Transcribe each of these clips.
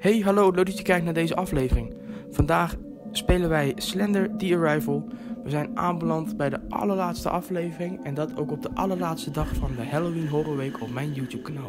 Hey, hallo, leuk dat je kijkt naar deze aflevering. Vandaag spelen wij Slender The Arrival. We zijn aanbeland bij de allerlaatste aflevering en dat ook op de allerlaatste dag van de Halloween Horror Week op mijn YouTube kanaal.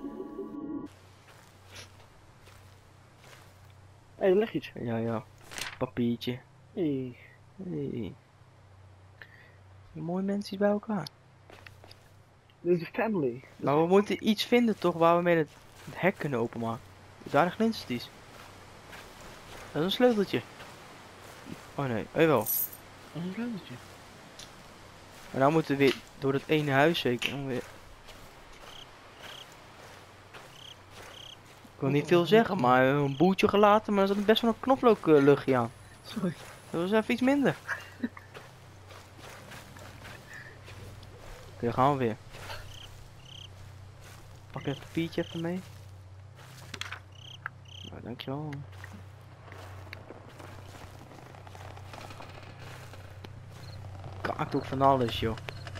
Hé, er ligt iets. Ja. Papiertje. Hey. Hey. Mooie mensen bij elkaar. Dit is family. Maar we moeten iets vinden toch waar we mee het hek kunnen openmaken. Daar glinstert iets. Dat is een sleuteltje. Oh nee, jawel. Dat is een sleuteltje. En nou moeten we weer door dat ene huis zeker. Ik wil niet veel zeggen, maar een boeltje gelaten, maar er zat best wel een knoflookluchtje aan. Sorry. Dat was even iets minder. Oké, gaan we weer. Pak het papiertje even mee. Nou, dankjewel. Kaart ook van alles, joh.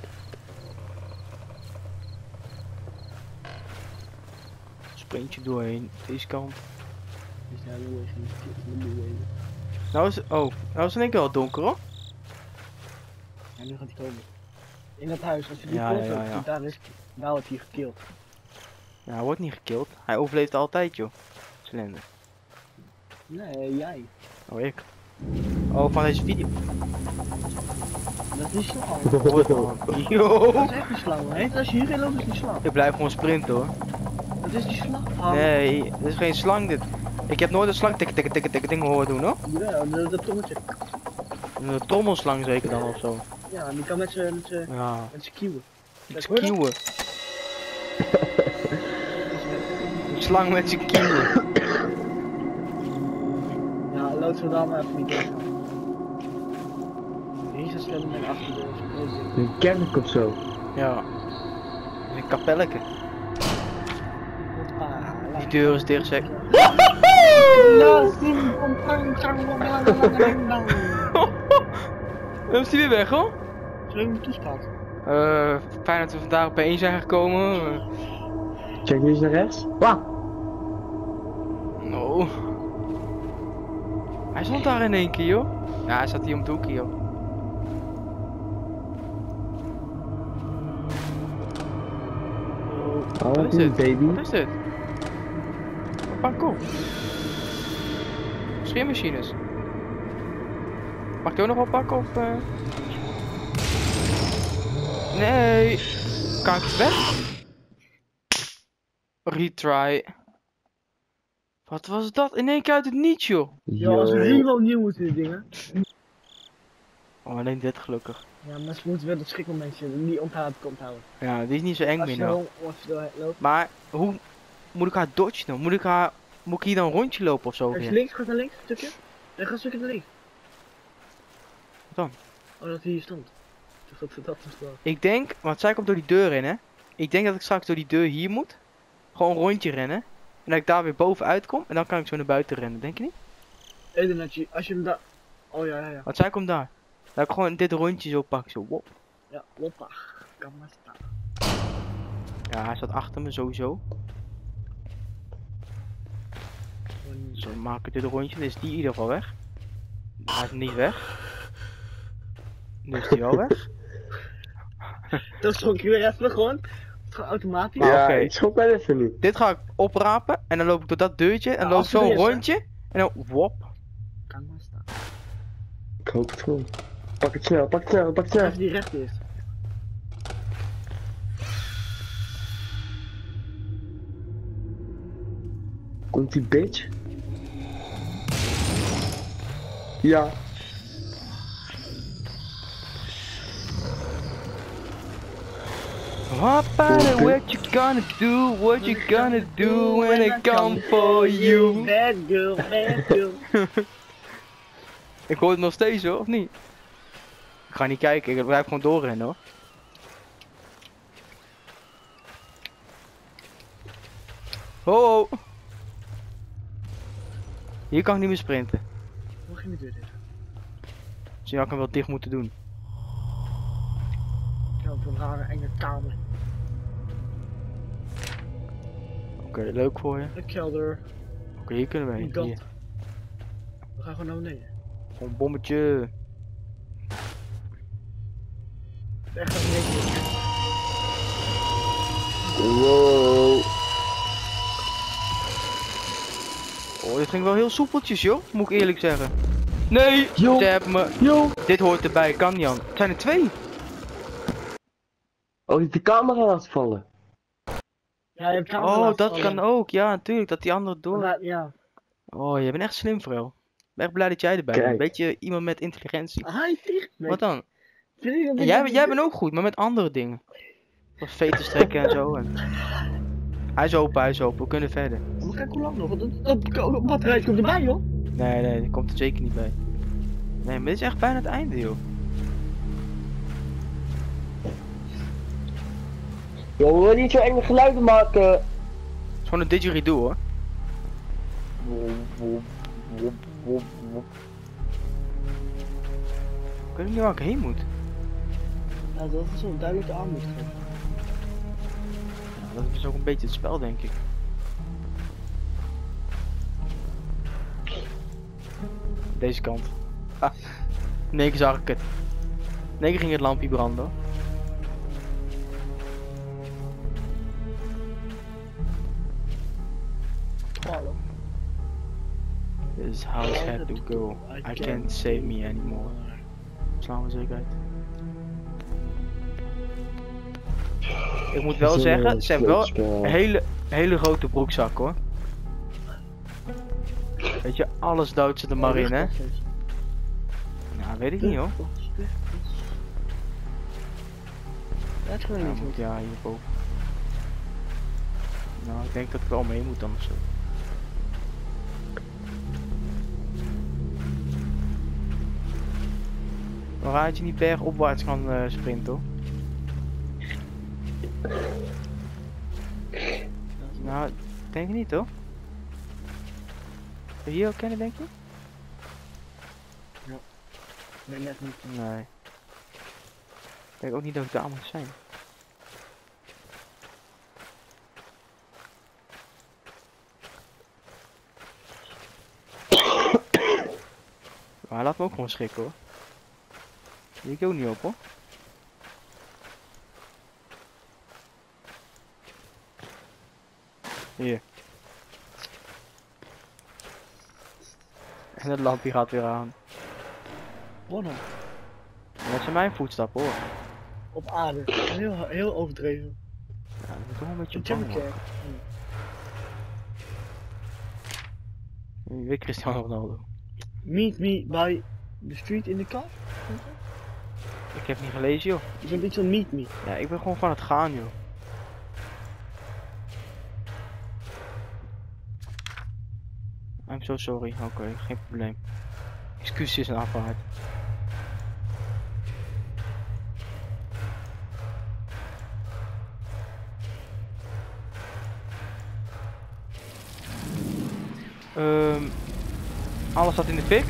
Sprintje doorheen, deze kant. Dus ja, heel erg niet. Nou is, nou is het in één keer wel donker, hoor. Ja, nu gaat hij komen. In dat huis, als je die Ja, poort ja, opent, ja. daar is daar wordt hij gekild. Ja, hij wordt niet gekild. Hij overleeft altijd, joh. Slender. Nee, jij. Oh, ik. Oh, van deze video. Dat is niet slang. Yo. Dat is echt een slang, hè? Als je hierin loopt, is het niet slang. Ik blijf gewoon sprinten, hoor. Dat is die slang. Nee, dit is geen slang, dit. Ik heb nooit een slang tik ding horen doen, hoor. Ja, dat trommetje. Een trommelslang zeker dan, of zo. Ja, die kan met z'n Ja. kieuwen. Iets kieuwen. Een slang met zijn kieuwen. Ja, lood zo dan maar even niet tegen. Hier is een en achter de Een kerk of zo. Ja. Een kapelletje. Die deur is dicht, zeg. Dan is hij weer weg, hoor. Zullen we hem toespraat? Fijn dat we vandaag bijeen zijn gekomen. Check nu eens naar rechts. Wauw! No. Hij stond daar in één keer, joh. Ja, hij zat hier om het hoekje, joh. Oh, Wat is dit? baby. Wat is dit? Pak op. Scheermachines. Mag ik die ook nog wel pakken of Nee. Kan ik het weg? Retry. Wat was dat? In één keer uit het niets, joh. Ja, als we helemaal nieuw moeten die dingen. Oh, alleen dit gelukkig. Ja, maar ze moeten wel dat schrikmomentje niet onthouden. Ja, die is niet zo eng Als meer je nou. als je doorheen loopt. Maar hoe moet ik haar dodgen dan? Moet ik hier dan een rondje lopen of zo? Als je weer? links gaat naar links, een stukje. Dan ga een stukje naar links. Wat dan? Oh, dat hij hier stond. Dat is wel. Ik denk, want zij komt door die deur in, hè. Ik denk dat ik straks door die deur hier moet. Gewoon een rondje rennen. En dat ik daar weer bovenuit kom. En dan kan ik zo naar buiten rennen, denk je niet? Edernetje, als je hem daar. Oh ja. Want zij komt daar. Dat ik gewoon dit rondje zo pak, zo wop. Ja, hoppa. Kan maar staan. Ja, hij staat achter me sowieso. Zo maak ik dit rondje, dan is die in ieder geval weg. Hij is niet weg. Nu is die wel weg. Dat schrok je weer even gewoon. Gewoon automatisch. Ah, Ja, oké. ik schrok mij even niet. Dit ga ik oprapen en dan loop ik door dat deurtje en dan Ja, loop ik zo een als het is, hè? rondje. En dan wop. Kan maar staan. Ik hoop het gewoon. Pak het snel, pak het snel, pak het snel. Even die recht is. Komt die bitch? Ja. Hoppa, what you gonna do? What you gonna do when I come for you? Bad girl, bad girl. Ik hoor het nog steeds hoor, of niet? Ik ga niet kijken, ik blijf gewoon doorrennen hoor. Ho! Hier kan ik niet meer sprinten. Hoe ging de deur dicht? Misschien had ik hem wel dicht moeten doen. Ja, op een rare enge kamer. Oké, leuk voor je. Een kelder. Oké, hier kunnen we heen. God. Hier. We gaan gewoon naar beneden. Gewoon een bommetje. Echt naar beneden. Wow. Oh, dit ging wel heel soepeltjes, joh. Moet ik eerlijk zeggen. Nee, Yo. ze hebben me. Yo. Dit hoort erbij, kan niet aan. Het zijn er 2. Oh, de camera laat vallen. Ja, je hebt camera Oh, laten dat vallen. kan ook. Ja, natuurlijk. Dat die andere door. Maar, ja. Oh, je bent echt slim, vrouw. Ik ben echt blij dat jij erbij bent. Kijk. Beetje iemand met intelligentie. Hij tegen me. Wat dan? Vind je dat En ik jij, dat jij niet bent ook goed, maar met andere dingen. Zoals veten strekken en zo. En... Hij is open, hij is open. We kunnen verder. doe? Maar kijk hoe lang nog. Dat batterij komt erbij, joh. Nee, nee, dat komt er zeker niet bij. Nee, maar dit is echt bijna het einde, joh. Yo, we willen niet zo enge geluiden maken. Het is gewoon een didgeridoo, hoor. Ik weet niet waar ik heen moet. Ja, dat is zo'n duidelijke aanmoed geven. Ja, dat is ook een beetje het spel, denk ik. Deze kant. Ah, in één keer zag ik het. In één keer ging het lampje branden. Hallo. This house had to go. I can't save me anymore. Slaan we zeker uit. Ik moet wel zeggen, ze hebben wel een hele grote broekzak, hoor. Weet je, alles duwt ze er maar in, hè? Nou, weet ik niet, hoor. Ja, het is gewoon niet goed. Ja, hierboven. Nou, ik denk dat ik wel mee moet dan of zo. Waarom had je niet bergopwaarts gaan sprinten, hoor? Nou, denk ik niet, hoor. Kun je hier ook kennen, denk je? Nee, net niet. Nee. Ik denk ook niet dat ik daar moet zijn. Maar hij laat me ook gewoon schrikken, hoor. Die ik ook niet op, hoor. Hier. En het lampje gaat weer aan. Bonne. En dat zijn mijn voetstappen, hoor. Op aarde. Heel overdreven. Ja, dat is toch een beetje Een bang, jumpcare. hoor. Weer Cristiano Ronaldo. Meet me by the street in the car. Ik heb niet gelezen, joh. Je bent iets van meet me. Ja, ik ben gewoon van het gaan, joh. I'm so sorry. Oké, geen probleem. Excuses en afwaard. Alles staat in de fik.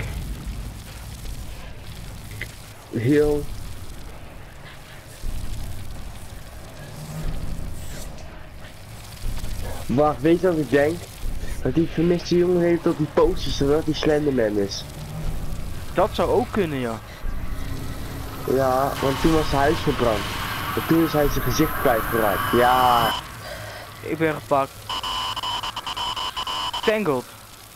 Heel. Wacht, weet je wat ik denk? Dat die vermiste jongen heeft dat die posters en dat die Slenderman is. Dat zou ook kunnen, ja. Ja, want toen was zijn huis verbrand. En toen is hij zijn gezicht kwijtgeraakt. Ja. Ik ben gepakt. Tangled.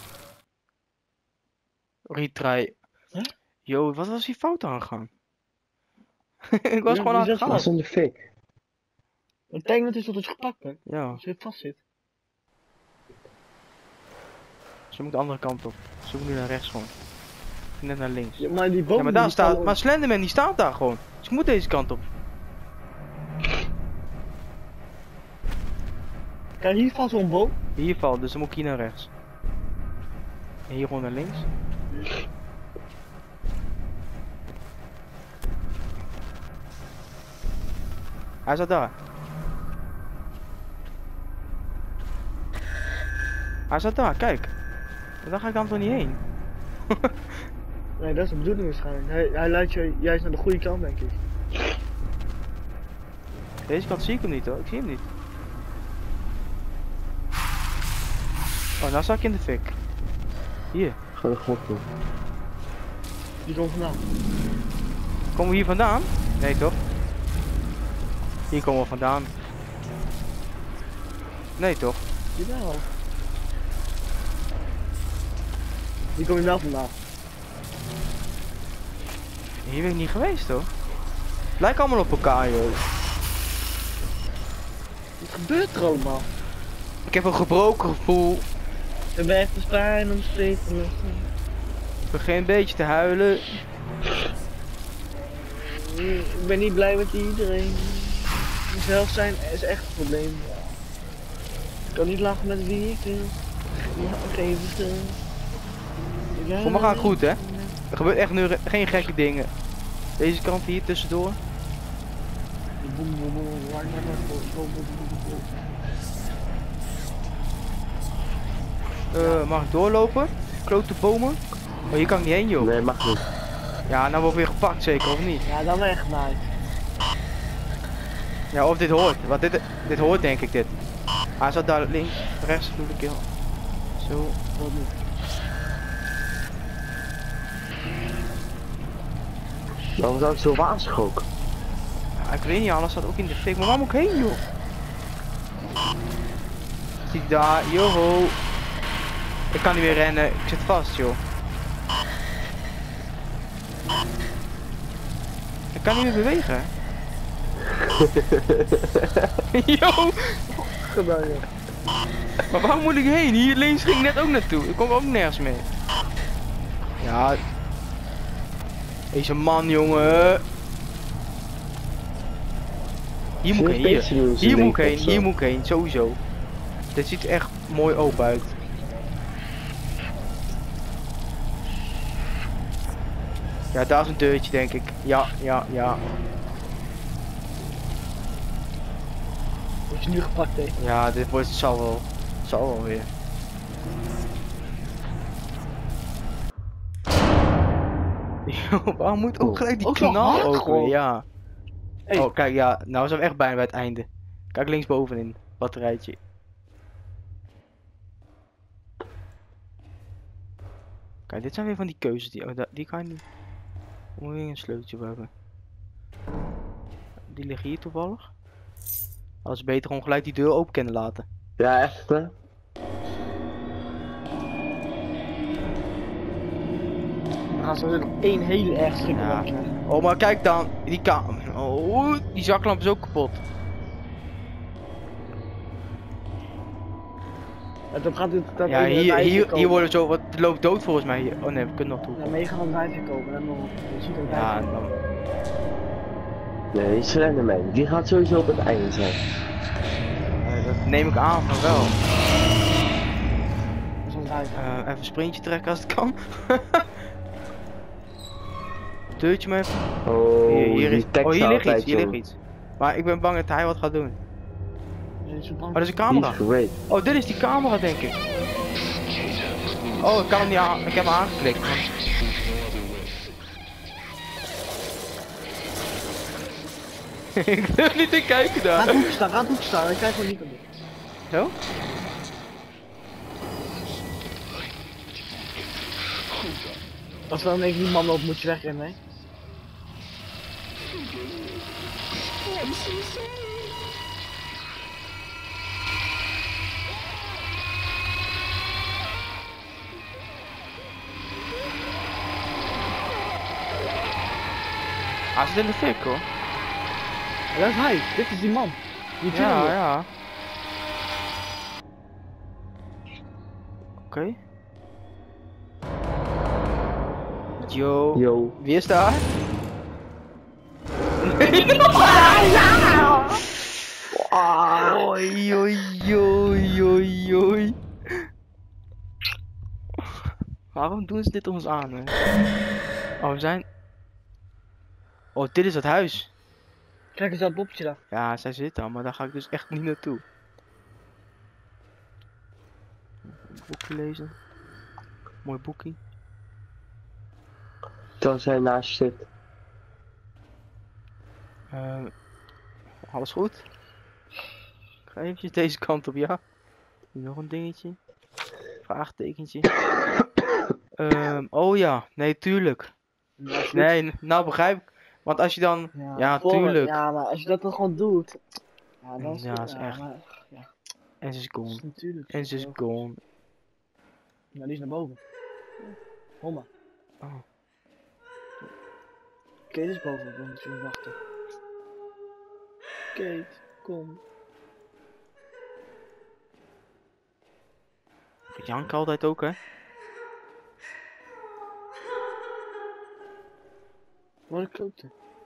Retry. Huh? Yo, wat was die fout aangegaan? Ik was Ja, gewoon die aan het zat gaan. Dat is in de fik. Het betekent dus dat het gepakt hebt. Ja, Als je vast zit. ze moet de andere kant op. Ze moet nu naar rechts gewoon. Net naar links. Ja, maar die bomen Ja, maar daar die staat. vallen Maar Slenderman die staat daar gewoon. Dus ik moet deze kant op. Kijk, hier valt zo'n boom. Hier valt, dus dan moet ik hier naar rechts. En hier gewoon naar links. Hij staat daar. Hij staat daar, kijk. En daar ga ik dan toch niet heen. Nee, dat is de bedoeling waarschijnlijk. Hij leidt je juist naar de goede kant, denk ik. Deze kant zie ik hem niet, hoor. Ik zie hem niet. Oh, nou zak ik in de fik. Hier. Ga de grond doen. Die komt vandaan. Komen we hier vandaan? Nee toch? Hier komen we vandaan. Nee toch? Jawel. Die kom je wel vandaan. Hier ben ik niet geweest hoor. Lijken allemaal op elkaar joh. Wat gebeurt er allemaal? Ik heb een gebroken gevoel. Ik heb echt de pijn om steeds te luchten. Ik begin een beetje te huilen. Ik ben niet blij met iedereen. Mezelf zijn is echt een probleem. Ik kan niet lachen met wie ik wil. Ja, geef het stil. Voor me gaat het goed hè. Er gebeurt echt nu geen gekke dingen. Deze kant hier tussendoor. Mag ik doorlopen? Klote bomen? Oh, hier kan ik niet heen joh. Nee, mag niet. Ja, nou word ik weer gepakt zeker of niet? Ja, dan echt nice. Ja, of dit hoort. Want dit hoort denk ik dit. Hij zat daar links, rechts doe ik heel. Zo. Wat niet. Waarom zou ik zo waarschoken? Ja, ik weet niet, alles staat ook in de fik. Maar waar moet ik heen joh? Zie je daar, joho. Ik kan niet meer rennen, ik zit vast joh. Ik kan niet meer bewegen. Yo! Gedaan, joh. Maar waar moet ik heen? Hier links ging ik net ook naartoe. Ik kom ook nergens mee. Ja. Deze man, jongen. Hier moet ik heen. Hier moet ik heen. Hier moet ik heen. Sowieso. Dit ziet er echt mooi open uit. Ja, daar is een deurtje, denk ik. Ja. Word je nu gepakt, hè? Ja, dit wordt, zal wel weer. Yo, waarom moet ook gelijk die Ook zo knal hard ook gewoon. weer? Ja. Hey. Oh, kijk, ja, nou zijn we echt bijna bij het einde. Kijk linksbovenin, batterijtje. Kijk, dit zijn weer van die keuzes die, die kan je niet. Moet je een sleuteltje hebben. Die liggen hier toevallig. Als beter gewoon gelijk die deur open kunnen laten. Ja, echt hè? Dan gaan ze er nog één hele erg schrik Ja. krijgen. Oh, maar kijk dan, die oh, die zaklamp is ook kapot. En dan gaat het dat Ja, ene wijfje hier worden zo wat loopt dood volgens mij hier. Oh nee, we kunnen nog toe. Ja, meegaan aan het wijfje komen en dan je ziet het Ja, wijfje. dan. Nee, Slenderman. Die gaat sowieso op het einde zijn. Dat neem ik aan van wel. Zo'n wijfje. Even een sprintje trekken als het kan. Deurtje maar even. Oh, Hier die tekst hier ligt altijd, iets, hier ligt joh. iets. Maar ik ben bang dat hij wat gaat doen. Oh, dat is een Die camera. is great. Oh, dit is die camera denk ik. Oh, ik kan hem niet aan. Ik heb hem aangeklikt. Ik durf niet te kijken Ga daar. het hoek staan, ik krijg gewoon niet aan dit. Zo? Als dan denk ik die man op moet je wegrennen, hè? Hij zit in de fik hoor. Ja, dat is hij, dit is die man. Die Ja, tunnel. ja. Oké. Yo. Yo. Wie is daar? Oei, oei, oei, oei, oei. Waarom doen ze dit ons aan, hè? Oh, we zijn... Oh, dit is het huis. Kijk eens dat poppetje daar. Ja, zij zit daar, maar daar ga ik dus echt niet naartoe. Boekje lezen. Mooi boekje. Terwijl zij naast je zit. Alles goed? Ik ga eventjes deze kant op, ja. Nog een dingetje. Vraagtekentje. Oh ja, nee, tuurlijk. Ja, goed. Nee, nou begrijp ik. Want als je dan... Ja, tuurlijk. Ja, maar als je dat dan gewoon doet. Ja, dan is Ja, het is echt. Maar, ja, En ze is dat is gone. natuurlijk. En ze is zo. gone. Ja, die is naar boven. Homma. Oh. Kate is boven, dan moet je wachten. Kate, kom. Jank altijd ook, hè? Wat een klote.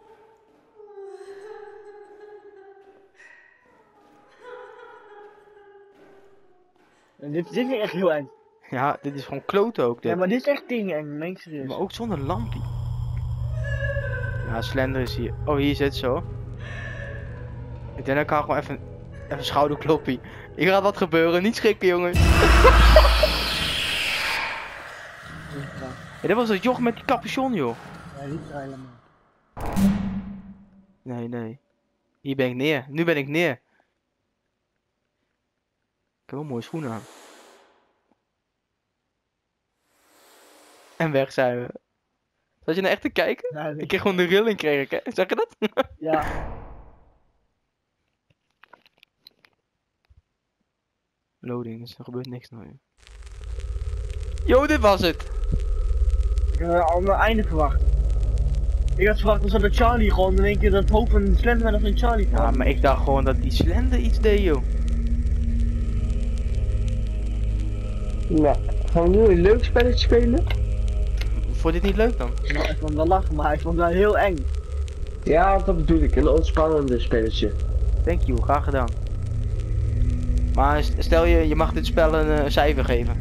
En dit vind ik echt heel eng. Ja, dit is gewoon kloten ook. Dit. Ja, maar dit is echt ding eng, meen ik serieus. Maar ook zonder lampje. Ja, Slender is hier. Oh, hier zit ze hoor. Ik denk dat ik haar gewoon even schouderkloppie. Hier gaat wat gebeuren, niet schrikken jongens. Ja, dit was het joch met die capuchon joh. Ja, niet helemaal. Nee, nee. Hier ben ik neer. Nu ben ik neer. Ik heb wel mooie schoenen aan. En weg zijn we. Zat je nou echt te kijken? Ja, Ik kreeg gewoon de rilling kreeg ik, hè? Zag je dat? ja. Loading, dus er gebeurt niks nou. Yo, dit was het. Ik heb al mijn einde verwacht. Ik had verwacht dat Charlie gewoon in één keer dat hoofd van Slenderman van Charlie Ja, kwam. maar ik dacht gewoon dat die Slender iets deed, joh. Nou, gaan we nu een leuk spelletje spelen? Vond je dit niet leuk dan? Nou, ik vond wel lachen, maar ik vond het wel heel eng. Ja, dat bedoel ik. Een ontspannende spelletje. Thank you, graag gedaan. Maar stel je mag dit spel een cijfer geven.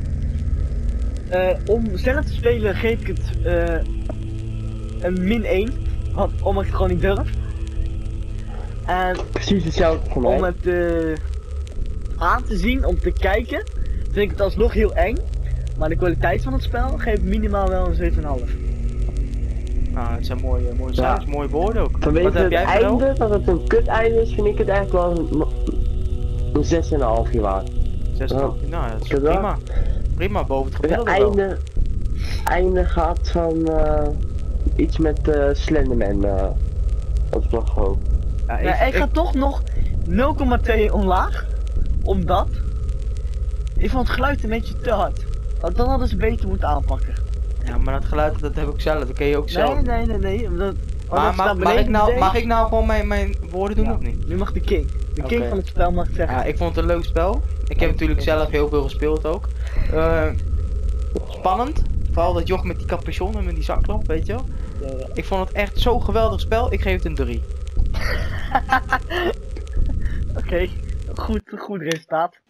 Om sneller te spelen geef ik het een min 1. Omdat ik het gewoon niet durf. En Precies hetzelfde voor mij. om het aan te zien, om te kijken, vind ik het alsnog heel eng. Maar de kwaliteit van het spel geef ik minimaal wel een 7,5. Nou, het zijn mooie cijfers, mooie woorden ook. Vanwege Wat heb het jij voor wel? einde, dat het een kut einde is, vind ik het eigenlijk wel een 6,5 waard. 6,5. Nou, dat is Ik heb wel- prima. Prima, boven het Het gemiddelde wel. einde gaat van iets met Slenderman. Dat is wel gewoon. Ja, Ja, ik ga toch nog 0,2 omlaag. Omdat ik vond het geluid een beetje te hard. Want dan hadden ze beter moeten aanpakken. ja, maar dat geluid dat heb ik zelf, dat ken je ook zelf. Nee. Omdat, Maar mag ik nou gewoon mijn woorden doen Ja. of niet? Nu mag de king. De king Oké. van het spel mag ik zeggen. Ja, ik vond het een leuk spel. Ik heb natuurlijk zelf heel veel gespeeld ook. Spannend. Vooral dat joch met die capuchon en met die zaklamp, weet je wel. Ja. Ik vond het echt zo'n geweldig spel. Ik geef het een 3. Oké, goed resultaat.